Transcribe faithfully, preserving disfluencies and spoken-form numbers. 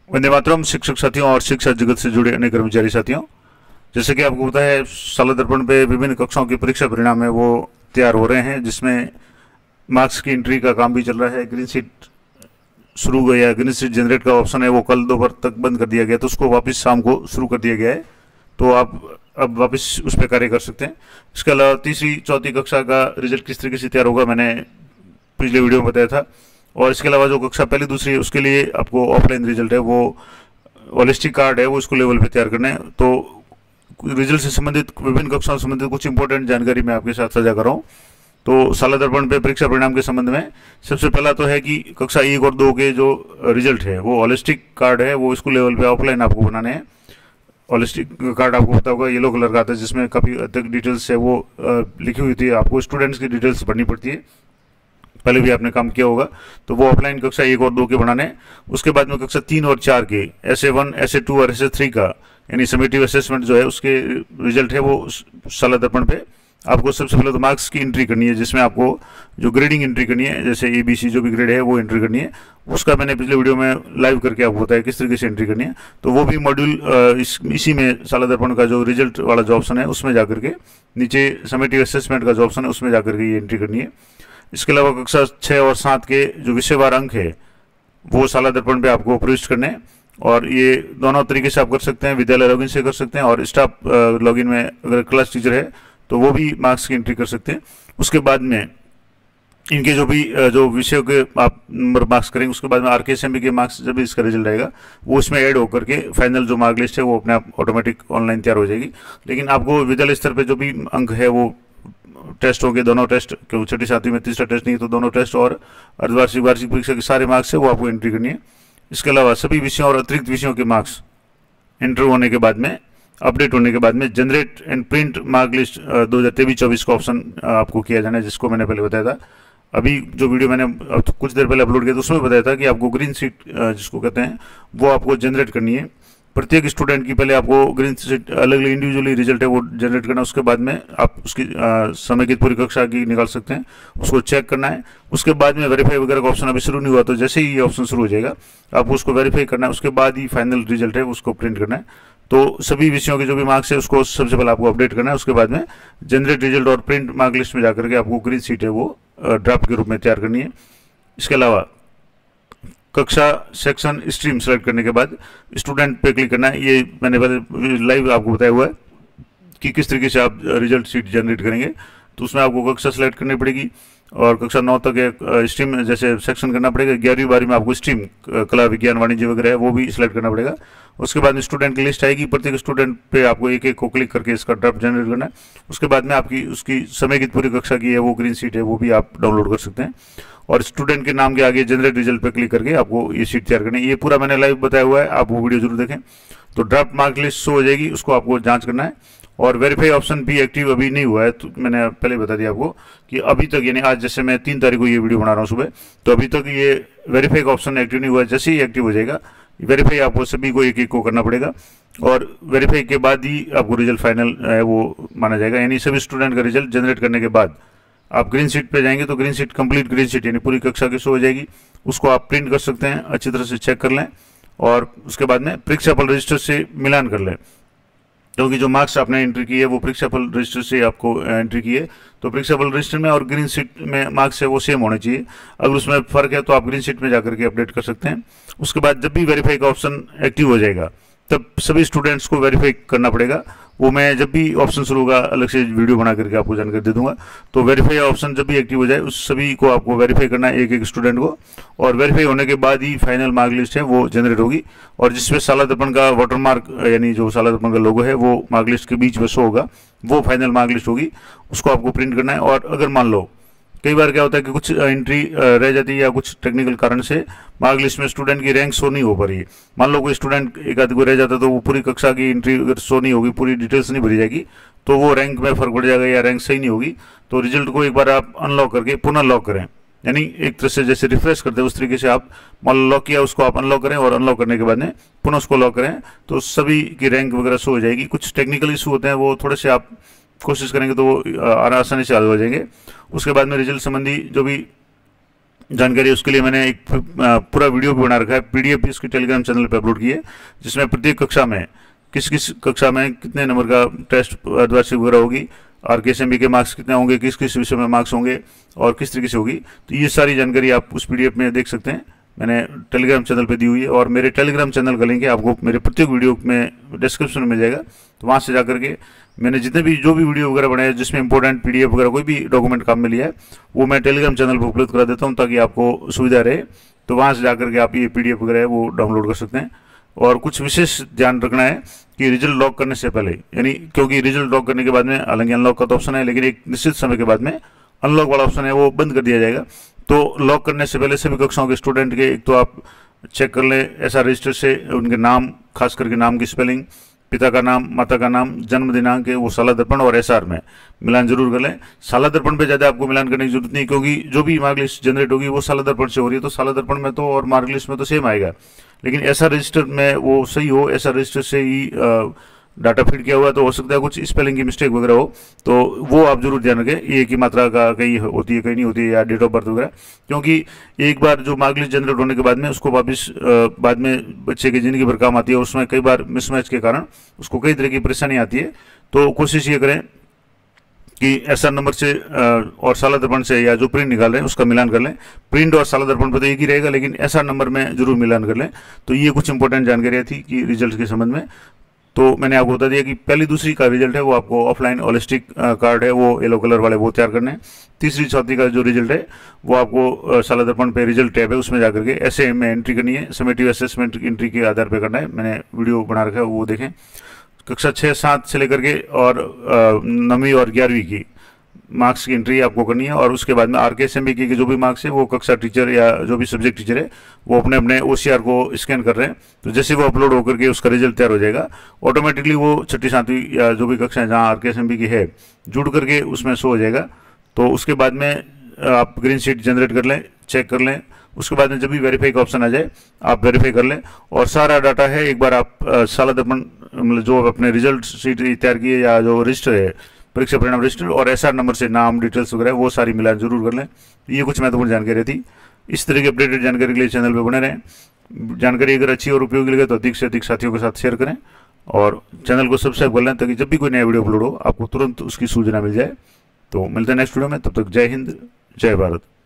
वंदे मातरम। शिक्षक साथियों और शिक्षा जगत से जुड़े अन्य कर्मचारी साथियों, जैसे कि आपको पता है साल दर्पण पे विभिन्न कक्षाओं की परीक्षा परिणाम है वो तैयार हो रहे हैं, जिसमें मार्क्स की एंट्री का काम भी चल रहा है। ग्रीन शीट शुरू हो गया, ग्रीन शीट जनरेट का ऑप्शन है वो कल दोपहर तक बंद कर दिया गया, तो उसको वापस शाम को शुरू कर दिया गया है, तो आप अब वापस उस पर कार्य कर सकते हैं। इसके अलावा तीसरी चौथी कक्षा का रिजल्ट किस तरीके से तैयार होगा मैंने पिछले वीडियो में बताया था। और इसके अलावा जो कक्षा पहली दूसरी है उसके लिए आपको ऑफलाइन रिजल्ट है वो होलिस्टिक कार्ड है वो स्कूल लेवल पे तैयार करना है। तो रिजल्ट से संबंधित विभिन्न कक्षाओं से संबंधित कुछ इंपॉर्टेंट जानकारी मैं आपके साथ साझा कर रहा हूँ। तो साल दर्पण पे परीक्षा परिणाम के संबंध में सबसे पहला तो है कि कक्षा एक और दो के जो रिजल्ट है वो होलिस्टिक कार्ड है वो स्कूल लेवल पे ऑफलाइन आपको बनाने हैं। होलिस्टिक कार्ड आपको पता होगा येलो कलर का आता है, जिसमें काफ़ी अधिक डिटेल्स है वो लिखी हुई थी, आपको स्टूडेंट्स की डिटेल्स भरनी पड़ती है, पहले भी आपने काम किया होगा। तो वो ऑफलाइन कक्षा एक और दो के बनाने हैं। उसके बाद में कक्षा तीन और चार के S A one S A two और एस ए थ्री का यानी समेटिव असेसमेंट जो है उसके रिजल्ट है वो साल दर्पण पे आपको सबसे पहले तो मार्क्स की एंट्री करनी है, जिसमें आपको जो ग्रेडिंग एंट्री करनी है, जैसे ए बी सी जो भी ग्रेड है वो एंट्री करनी है। उसका मैंने पिछले वीडियो में लाइव करके आपको बताया किस तरीके से एंट्री करनी है। तो वो भी मॉड्यूल इस इसी में साल दर्पण का जो रिजल्ट वाला जो ऑप्शन है उसमें जाकर के नीचे समेटिव असेसमेंट का जो ऑप्शन है उसमें जाकर के ये एंट्री करनी है। इसके अलावा कक्षा छः और सात के जो विषयवार अंक है वो साल दर्पण पे आपको प्रविष्ट करने हैं, और ये दोनों तरीके से आप कर सकते हैं। विद्यालय लॉगिन से कर सकते हैं और स्टाफ लॉगिन में अगर क्लास टीचर है तो वो भी मार्क्स की एंट्री कर सकते हैं। उसके बाद में इनके जो भी जो विषयों के आप नंबर मार्क्स करेंगे उसके बाद में R K S M B के मार्क्स जब भी इसका रिजल्ट आएगा वो इसमें ऐड होकर के फाइनल जो मार्क लिस्ट है वो अपने आप ऑटोमेटिक ऑनलाइन तैयार हो जाएगी। लेकिन आपको विद्यालय स्तर पर जो भी अंक है वो टेस्ट होंगे, दोनों टेस्ट, क्योंकि छठी सातवीं में तीसरा टेस्ट नहीं है तो दोनों टेस्ट और अर्धवार्षिक वार्षिक परीक्षा के सारे मार्क्स है वो आपको एंट्री करनी है। इसके अलावा सभी विषयों और अतिरिक्त विषयों के मार्क्स एंटर होने के बाद में अपडेट होने के बाद में generate and print mark list दो हज़ार तेईस चौबीस का ऑप्शन आपको किया जाना है, जिसको मैंने पहले बताया था। अभी जो वीडियो मैंने कुछ देर पहले अपलोड किया था उसमें बताया था कि आपको ग्रीन शीट जिसको कहते हैं वो आपको जनरेट करनी है। प्रत्येक स्टूडेंट की पहले आपको ग्रीन शीट अलग अलग इंडिविजुअली रिजल्ट है वो जनरेट करना है। उसके बाद में आप उसकी समेकित पूरी कक्षा की निकाल सकते हैं, उसको चेक करना है। उसके बाद में वेरीफाई वगैरह का ऑप्शन अभी शुरू नहीं हुआ, तो जैसे ही ये ऑप्शन शुरू हो जाएगा आपको उसको वेरीफाई करना है। उसके बाद ही फाइनल रिजल्ट है उसको प्रिंट करना है। तो सभी विषयों के जो भी मार्क्स है उसको सबसे पहले आपको अपडेट करना है। उसके बाद में जनरेट रिजल्ट और प्रिंट मार्क लिस्ट में जाकर के आपको ग्रीन शीट है वो ड्राफ्ट के रूप में तैयार करनी है। इसके अलावा कक्षा सेक्शन स्ट्रीम सेलेक्ट करने के बाद स्टूडेंट पे क्लिक करना है। ये मैंने पहले लाइव आपको बताया हुआ है कि किस तरीके से आप रिजल्ट शीट जनरेट करेंगे। तो उसमें आपको कक्षा सेलेक्ट करनी पड़ेगी और कक्षा नौ तक एक स्ट्रीम जैसे सेक्शन करना पड़ेगा। ग्यारहवीं बारहवीं में आपको स्ट्रीम कला विज्ञान वाणिज्य वगैरह है वो भी सिलेक्ट करना पड़ेगा। उसके बाद में स्टूडेंट की लिस्ट आएगी, प्रत्येक स्टूडेंट पे आपको एक एक को क्लिक करके इसका ड्राफ्ट जनरेट करना है। उसके बाद में आपकी उसकी समेकित पूरी कक्षा की है वो ग्रीन शीट है वो भी आप डाउनलोड कर सकते हैं, और स्टूडेंट के नाम के आगे जनरेट रिजल्ट पे क्लिक करके आपको ये शीट तैयार करनी है। ये पूरा मैंने लाइव बताया हुआ है, आप वो वीडियो जरूर देखें। तो ड्राफ्ट मार्क लिस्ट शो हो जाएगी, उसको आपको जांच करना है। और वेरीफाई ऑप्शन भी एक्टिव अभी नहीं हुआ है, तो मैंने पहले बता दिया आपको कि अभी तक यानी आज जैसे मैं तीन तारीख को ये वीडियो बना रहा हूँ सुबह, तो अभी तक ये वेरीफाई का ऑप्शन एक्टिव नहीं हुआ है। जैसे ही एक्टिव हो जाएगा वेरीफाई आपको सभी को एक एक को करना पड़ेगा, और वेरीफाई के बाद ही आपको रिजल्ट फाइनल है वो माना जाएगा। यानी सभी स्टूडेंट का रिजल्ट जनरेट करने के बाद आप ग्रीन शीट पे जाएंगे तो green sheet complete green sheet यानी पूरी कक्षा की शो हो जाएगी। उसको आप प्रिंट कर सकते हैं, अच्छी तरह से चेक कर लें, और उसके बाद में परीक्षा फल रजिस्टर से मिलान कर लें, क्योंकि जो मार्क्स आपने एंट्री की है वो परीक्षा फल रजिस्टर से आपको एंट्री की है। तो परीक्षा फल रजिस्टर में और ग्रीन शीट में मार्क्स है वो सेम होने चाहिए। अगर उसमें फर्क है तो आप ग्रीन शीट में जाकर के अपडेट कर सकते हैं। उसके बाद जब भी वेरीफाई का ऑप्शन एक्टिव हो जाएगा तब सभी स्टूडेंट्स को वेरीफाई करना पड़ेगा। वो मैं जब भी ऑप्शन शुरू होगा अलग से वीडियो बना करके आपको जानकारी दे दूंगा। तो वेरीफाई ऑप्शन जब भी एक्टिव हो जाए उस सभी को आपको वेरीफाई करना है, एक एक स्टूडेंट को, और वेरीफाई होने के बाद ही फाइनल मार्क लिस्ट है वो जनरेट होगी, और जिसमें साल दर्पण का वाटर मार्क यानी जो साल दर्पण का लोगो है वो मार्क लिस्ट के बीच में शो होगा, वो फाइनल मार्क लिस्ट होगी। उसको आपको प्रिंट करना है। और अगर मान लो कई बार क्या होता है कि कुछ एंट्री रह जाती है या कुछ टेक्निकल कारण से मार्क लिस्ट में स्टूडेंट की रैंक शो नहीं हो पा रही है, मान लो कोई स्टूडेंट एक आध को रह जाता है तो वो पूरी कक्षा की एंट्री अगर शो नहीं होगी, पूरी डिटेल्स नहीं भरी जाएगी, तो वो रैंक में फर्क पड़ जाएगा या रैंक सही नहीं होगी। तो रिजल्ट को एक बार आप अनलॉक करके पुनः लॉक करें, यानी एक तरह से जैसे रिफ्रेश करते हैं उस तरीके से आप मान लो लॉक किया उसको आप अनलॉक करें, और अनलॉक करने के बाद में पुनः उसको लॉक करें तो सभी की रैंक वगैरह शो हो जाएगी। कुछ टेक्निकल इशू होते हैं वो थोड़े से आप कोशिश करेंगे तो वो आसानी से हल हो जाएंगे। उसके बाद में रिजल्ट संबंधी जो भी जानकारी, उसके लिए मैंने एक पूरा वीडियो भी बना रखा है, पीडीएफ भी इसके टेलीग्राम चैनल पे अपलोड की है, जिसमें प्रत्येक कक्षा में किस किस कक्षा में कितने नंबर का टेस्ट अर्धवार्षिक वगैरह होगी, और केएसएमबी के मार्क्स कितने होंगे, किस किस विषय में मार्क्स होंगे और किस तरीके से होगी, तो ये सारी जानकारी आप उस पीडीएफ में देख सकते हैं। मैंने टेलीग्राम चैनल पे दी हुई है, और मेरे टेलीग्राम चैनल का लिंक है आपको मेरे प्रत्येक वीडियो में डिस्क्रिप्शन में मिल जाएगा। तो वहाँ से जाकर के मैंने जितने भी जो भी वीडियो वगैरह बनाए जिसमें इंपॉर्टेंट पीडीएफ वगैरह कोई भी डॉक्यूमेंट काम में लिया है, वो मैं टेलीग्राम चैनल पर उपलब्ध करा देता हूँ ताकि आपको सुविधा रहे। तो वहाँ से जाकर के आप ये पीडीएफ वगैरह है वो डाउनलोड कर सकते हैं। और कुछ विशेष ध्यान रखना है कि रिजल्ट लॉक करने से पहले, यानी क्योंकि रिजल्ट लॉक करने के बाद में हालांकि अनलॉक का तो ऑप्शन है, लेकिन एक निश्चित समय के बाद में अनलॉक वाला ऑप्शन है वो बंद कर दिया जाएगा। तो लॉक करने से पहले सभी कक्षाओं के स्टूडेंट के एक तो आप चेक कर लें ऐसा रजिस्टर से, उनके नाम, खास करके नाम की स्पेलिंग, पिता का नाम, माता का नाम, जन्म दिनांक है वो साला दर्पण और एसआर में मिलान जरूर कर लें। साला दर्पण पे ज़्यादा आपको मिलान करने की जरूरत नहीं, क्योंकि जो भी मार्कलिस्ट जनरेट होगी वो साला दर्पण से हो रही है, तो साला दर्पण में तो और मार्कलिस्ट में तो सेम आएगा, लेकिन ऐसा रजिस्टर में वो सही हो, ऐसा रजिस्टर से ही डाटा फीड किया हुआ है, तो हो सकता है कुछ स्पेलिंग की मिस्टेक वगैरह हो, तो वो आप जरूर ध्यान रखें। ये की मात्रा का कहीं होती है कहीं नहीं होती है, या डेट ऑफ बर्थ वगैरह, क्योंकि एक बार जो मार्कलिस्ट जनरेट होने के बाद में उसको वापस बाद में बच्चे की जिंदगी भर काम आती है, उसमें कई बार मिसमैच के कारण उसको कई तरह की परेशानी आती है। तो कोशिश ये करें कि ऐसा नंबर से और साला दर्पण से या जो प्रिंट निकाल रहे हैं उसका मिलान कर लें। प्रिंट और साला दर्पण पर तो एक ही रहेगा, लेकिन ऐसा नंबर में जरूर मिलान कर लें। तो ये कुछ इंपॉर्टेंट जानकारियाँ थी कि रिजल्ट के संबंध में। तो मैंने आपको बता दिया कि पहली दूसरी का रिजल्ट है वो आपको ऑफलाइन होलिस्टिक कार्ड है वो येलो कलर वाले वो तैयार करने हैं। तीसरी चौथी का जो रिजल्ट है वो आपको साला दर्पण पे रिजल्ट टैब है उसमें जाकर के ऐसे में एंट्री करनी है, समेटिव असेसमेंट एंट्री के आधार पर करना है। मैंने वीडियो बना रखा है वो देखें। कक्षा छः सात से लेकर के और नवीं और ग्यारहवीं की मार्क्स की एंट्री आपको करनी है, और उसके बाद में R K S M B के जो भी मार्क्स है वो कक्षा टीचर या जो भी सब्जेक्ट टीचर है वो अपने अपने ओ सी आर को स्कैन कर रहे हैं। तो जैसे वो अपलोड होकर के उसका रिजल्ट तैयार हो जाएगा, ऑटोमेटिकली वो छठी सातवीं या जो भी कक्षा है जहाँ are K S M B की है जुड़ करके उसमें शो हो जाएगा। तो उसके बाद में आप ग्रीन शीट जनरेट कर लें, चेक कर लें। उसके बाद में जब भी वेरीफाई का ऑप्शन आ जाए आप वेरीफाई कर लें, और सारा डाटा है एक बार आप साला दर्पण मतलब जो अपने रिजल्ट शीट तैयार की है या जो रजिस्टर है परीक्षा परिणाम रजिस्टर और एसआर नंबर से नाम डिटेल्स वगैरह वो सारी मिलान जरूर कर लें। ये कुछ महत्वपूर्ण जानकारी थी। इस तरह की अपडेटेड जानकारी के लिए चैनल पर बने रहें। जानकारी अगर अच्छी और उपयोगी लगे तो अधिक से अधिक साथियों के साथ शेयर करें, और चैनल को सब्सक्राइब कर लें ताकि जब भी कोई नया वीडियो अपलोड हो आपको तुरंत उसकी सूचना मिल जाए। तो मिलते हैं नेक्स्ट वीडियो में, तब तक जय हिंद, जय भारत।